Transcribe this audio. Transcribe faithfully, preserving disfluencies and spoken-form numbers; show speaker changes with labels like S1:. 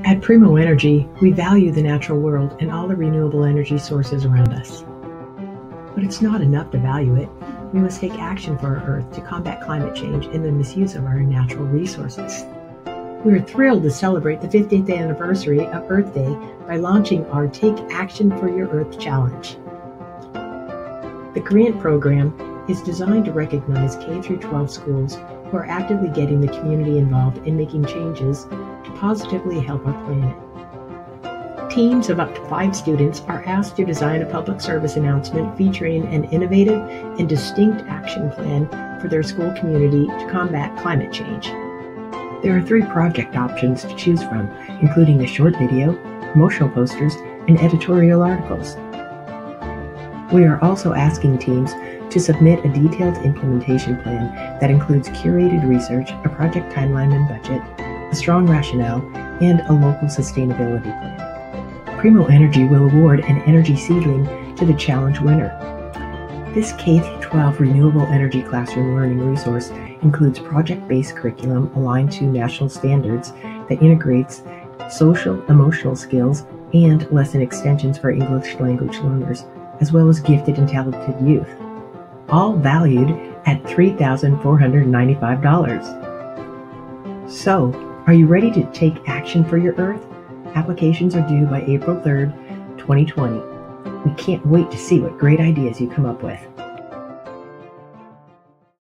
S1: At Primo Energy, we value the natural world and all the renewable energy sources around us. But it's not enough to value it. We must take action for our Earth to combat climate change and the misuse of our natural resources. We are thrilled to celebrate the fiftieth anniversary of Earth Day by launching our Take Action for Your Earth Challenge. The grant program is designed to recognize K through twelve schools who are actively getting the community involved in making changes to positively help our planet. Teams of up to five students are asked to design a public service announcement featuring an innovative and distinct action plan for their school community to combat climate change. There are three project options to choose from, including a short video, promotional posters, and editorial articles. We are also asking teams to submit a detailed implementation plan that includes curated research, a project timeline and budget, a strong rationale, and a local sustainability plan. Primo Energy will award an Energy Seedling to the challenge winner. This K through twelve renewable energy classroom learning resource includes project-based curriculum aligned to national standards that integrates social, emotional skills and lesson extensions for English language learners, as well as gifted and talented youth, all valued at three thousand four hundred ninety-five dollars. So, are you ready to take action for your Earth? Applications are due by April third, twenty twenty. We can't wait to see what great ideas you come up with.